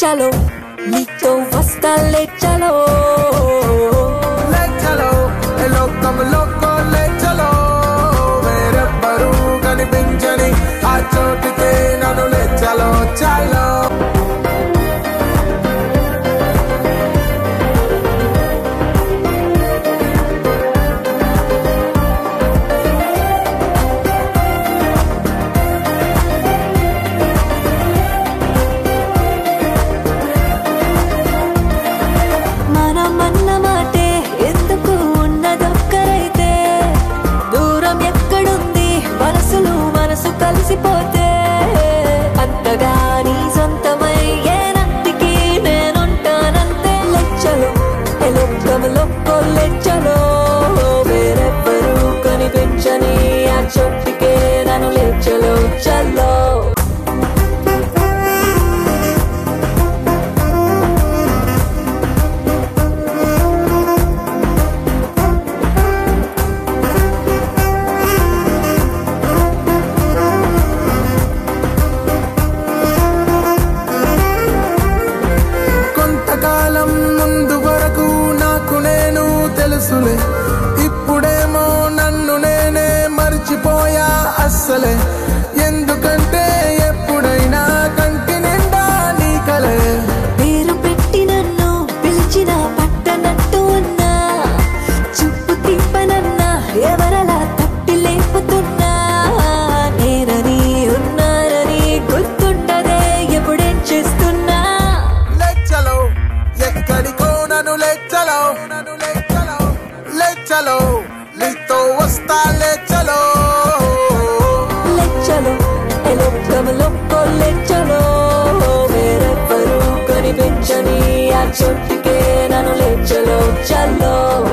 చలో నీతో వస్తా లే చలో లోకంలోకో లే చలో వేరెవ్వరూ కనిపించని ఆ చోటుకే నన్ను లే చలో చలో కలిసిపోతే అంతగా నీ సొంతమై ఏనంటికి నేనుంటానంతే లెచ్చలో లోకంలోకో లెచ్చలో వేరెవ్వరూ కనిపించని ఆ చోటికే నన్ను లెచ్చలో చలో ఇప్పుడేమో నన్ను నేనే మర్చిపోయా అస్సలే ఎందుకంటే ఎప్పుడైనా కంటి నిండా నీ కలే పేరు పెట్టి నన్ను పిలిచిన పట్టనట్టు ఉన్నా చూపు తిప్పనన్నా ఎవరలా తట్టి లేపుతున్నా నేనని ఉన్నారని గుర్తుంటదే ఎప్పుడేం చేస్తున్నా లెచ్చలో ఎక్కడికో నన్ను లెచ్చలో చలో నీతో వస్తా లే చలో లోకంలోకో లే చలో వేరెవ్వరూ కనిపించని ఆ చోటికే నన్ను లే చలో చలో